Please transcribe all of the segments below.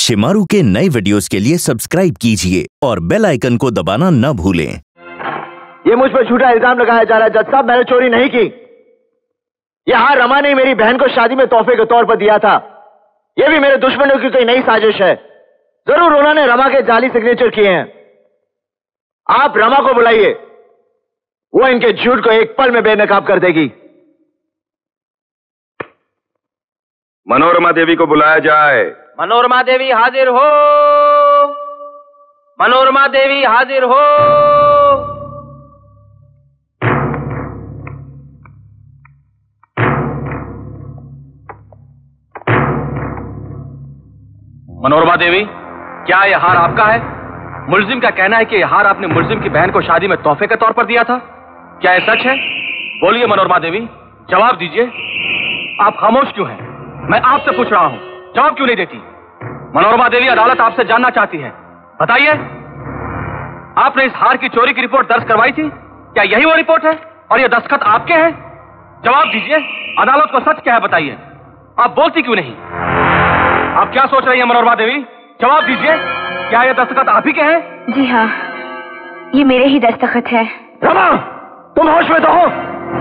शिमारू के नए वीडियोस के लिए सब्सक्राइब कीजिए और बेल आइकन को दबाना न भूलें। ये मुझ पर झूठा इल्जाम लगाया जा रहा है जज साहब, मैंने चोरी नहीं की। ये हार रमा ने मेरी बहन को शादी में तोहफे के तौर पर दिया था। ये भी मेरे दुश्मनों की कोई नई साजिश है। जरूर उन्होंने रमा के जाली सिग्नेचर किए हैं। आप रमा को बुलाइए, वो इनके झूठ को एक पल में बेनकाब कर देगी। मनोरमा देवी को बुलाया जाए। मनोरमा देवी हाजिर हो। मनोरमा देवी हाजिर हो। मनोरमा देवी, क्या यह हार आपका है? मुलजिम का कहना है कि यह हार आपने मुलजिम की बहन को शादी में तोहफे के तौर पर दिया था। क्या यह सच है? बोलिए मनोरमा देवी, जवाब दीजिए। आप खामोश क्यों हैं? मैं आपसे पूछ रहा हूं, जवाब क्यों नहीं देती? मनोरमा देवी, अदालत आपसे जानना चाहती है, बताइए। आपने इस हार की चोरी की रिपोर्ट दर्ज करवाई थी, क्या यही वो रिपोर्ट है और ये दस्तखत आपके हैं? जवाब दीजिए, अदालत को सच क्या है बताइए। आप बोलती क्यों नहीं? आप क्या सोच रही हैं मनोरमा देवी? जवाब दीजिए, क्या ये दस्तखत आप ही के हैं? जी हाँ, ये मेरे ही दस्तखत है। रमा, तुम होश में तो हो?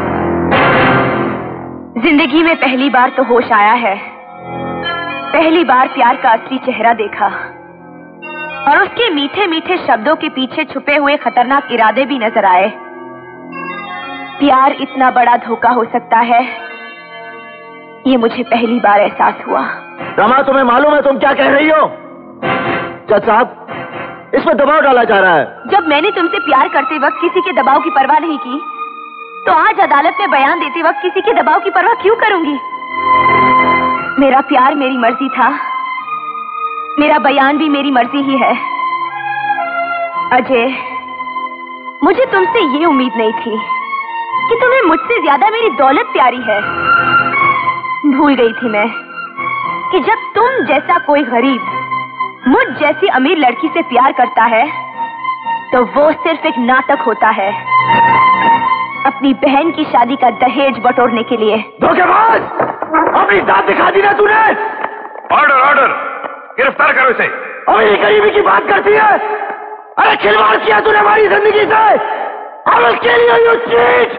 जिंदगी में पहली बार तो होश आया है। पहली बार प्यार का असली चेहरा देखा और उसके मीठे मीठे शब्दों के पीछे छुपे हुए खतरनाक इरादे भी नजर आए। प्यार इतना बड़ा धोखा हो सकता है, ये मुझे पहली बार एहसास हुआ। रमा, तुम्हें मालूम है तुम क्या कह रही हो? जज साहब, इसमें दबाव डाला जा रहा है। जब मैंने तुमसे प्यार करते वक्त किसी के दबाव की परवाह नहीं की, तो आज अदालत में बयान देते वक्त किसी के दबाव की परवाह क्यों करूंगी? मेरा प्यार मेरी मर्जी था, मेरा बयान भी मेरी मर्जी ही है। अजय, मुझे तुमसे ये उम्मीद नहीं थी कि तुम्हें मुझसे ज्यादा मेरी दौलत प्यारी है। भूल गई थी मैं कि जब तुम जैसा कोई गरीब मुझ जैसी अमीर लड़की से प्यार करता है तो वो सिर्फ एक नाटक होता है, अपनी बहन की शादी का दहेज बटोरने के लिए। धोखेबाज, अपनी जात दिखा दी ना तूने। ऑर्डर ऑर्डर, गिरफ्तार करो इसे। अभी गरीबी की बात करती है? अरे खिलवाड़ किया तूने हमारी जिंदगी से, अब उसके लिए यू चीट।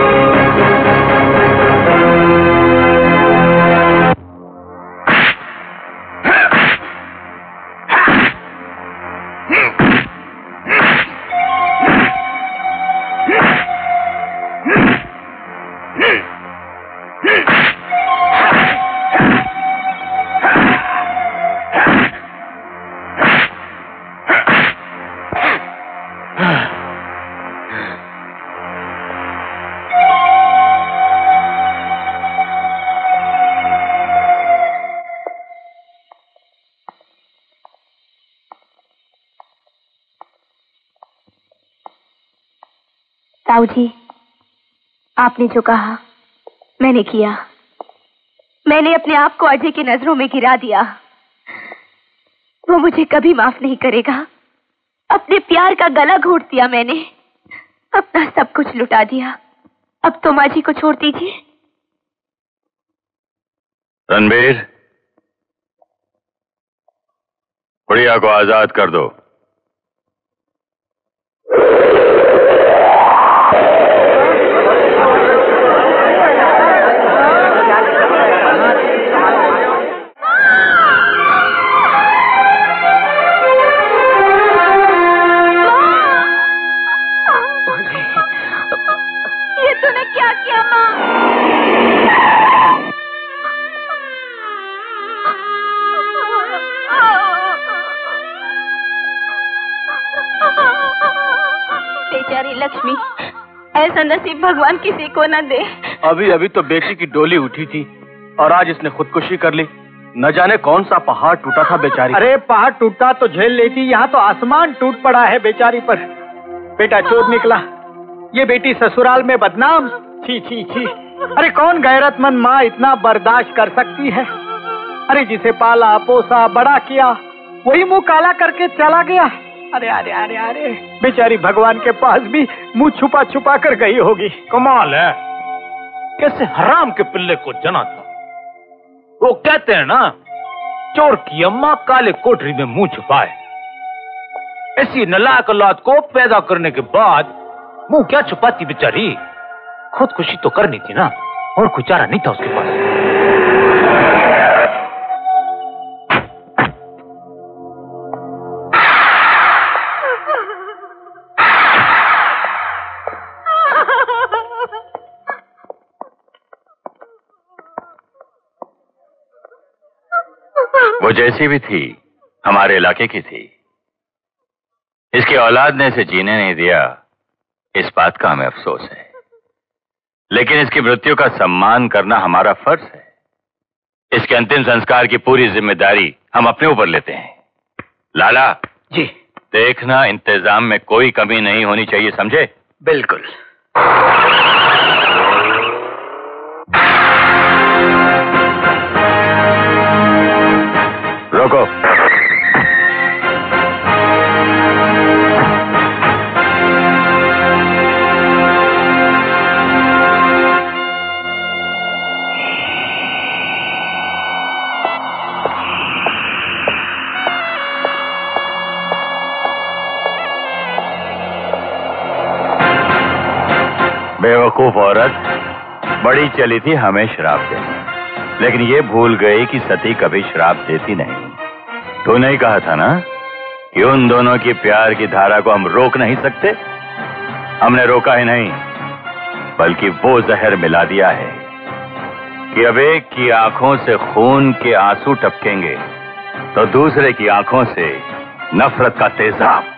ताऊ जी, आपने जो कहा मैंने किया। मैंने अपने आप को अजय की नजरों में गिरा दिया। वो मुझे कभी माफ नहीं करेगा। अपने प्यार का गला घोट दिया मैंने, अपना सब कुछ लुटा दिया। अब तो माँ जी को छोड़ दीजिए। रणबीर, प्रिया को आजाद कर दो। लक्ष्मी, ऐसा नसीब भगवान किसी को न दे। अभी अभी तो बेटी की डोली उठी थी और आज इसने खुदकुशी कर ली। न जाने कौन सा पहाड़ टूटा था बेचारी। अरे पहाड़ टूटा तो झेल लेती, यहाँ तो आसमान टूट पड़ा है बेचारी पर। बेटा चोर निकला, ये बेटी ससुराल में बदनाम। छी छी छी, अरे कौन गैरतमंद माँ इतना बर्दाश्त कर सकती है? अरे जिसे पाला पोसा बड़ा किया, वही मुंह काला करके चला गया। अरे अरे अरे अरे, बेचारी भगवान के पास भी मुंह छुपा छुपा कर गई होगी। कमाल है, कैसे हराम के पिल्ले को जना था। वो कहते हैं ना, चोर की अम्मा काले कोठरी में मुंह छुपाए। ऐसी नालायक औलाद को पैदा करने के बाद मुंह क्या छुपाती बेचारी, खुदकुशी तो करनी थी ना, और कोई चारा नहीं था उसके पास। वो जैसी भी थी हमारे इलाके की थी। इसकी औलाद ने इसे जीने नहीं दिया, इस बात का हमें अफसोस है, लेकिन इसकी मृत्यु का सम्मान करना हमारा फर्ज है। इसके अंतिम संस्कार की पूरी जिम्मेदारी हम अपने ऊपर लेते हैं। लाला जी, देखना इंतजाम में कोई कमी नहीं होनी चाहिए, समझे? बिल्कुल। रोको। बेवकूफ औरत बड़ी चली थी हमें श्राप देने, लेकिन ये भूल गई कि सती कभी श्राप देती नहीं। तूने ही कहा था ना कि उन दोनों की प्यार की धारा को हम रोक नहीं सकते। हमने रोका ही नहीं, बल्कि वो जहर मिला दिया है कि अब एक की आंखों से खून के आंसू टपकेंगे तो दूसरे की आंखों से नफरत का तेजाब।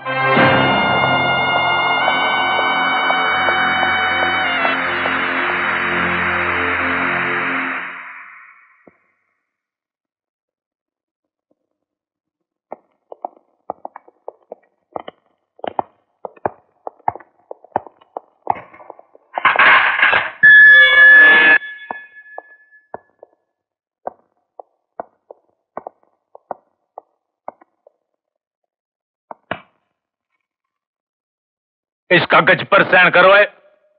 इस कागज पर साइन करो है।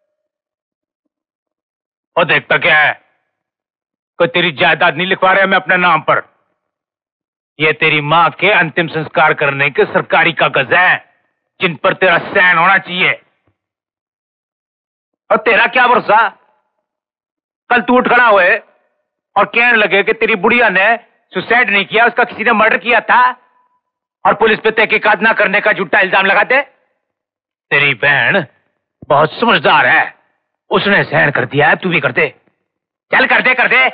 और देखता क्या है, कोई तेरी जायदाद नहीं लिखवा रहे मैं अपने नाम पर। ये तेरी मां के अंतिम संस्कार करने के सरकारी कागज हैं, जिन पर तेरा साइन होना चाहिए। और तेरा क्या भरोसा, कल तू उठ खड़ा हुए और कहने लगे कि तेरी बुढ़िया ने सुसाइड नहीं किया, उसका किसी ने मर्डर किया था, और पुलिस पे तहकीकात ना करने का झूठा इल्जाम लगाते। तेरी बहन बहुत समझदार है, उसने सहन कर दिया है, तू भी कर दे। चल कर दे, कर दे।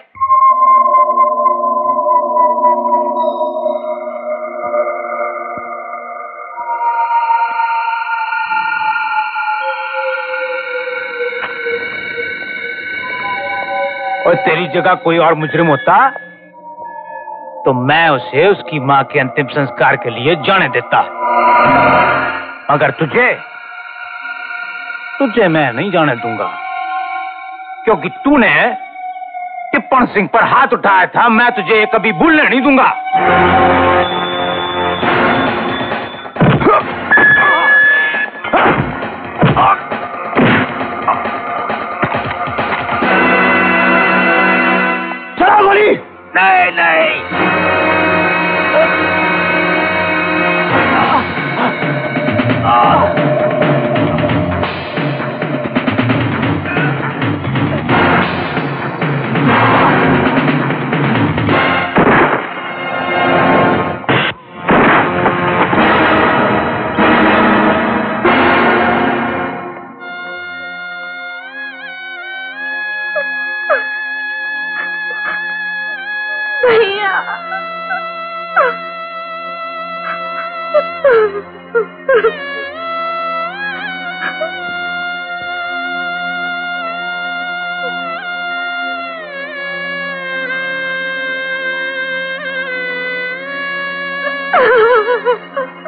और तेरी जगह कोई और मुजरिम होता तो मैं उसे उसकी मां के अंतिम संस्कार के लिए जाने देता, मगर तुझे मैं नहीं जाने दूंगा, क्योंकि तूने टिप्पण सिंह पर हाथ उठाया था। मैं तुझे कभी भूलने नहीं दूंगा। चला गोली। नहीं नहीं, भैया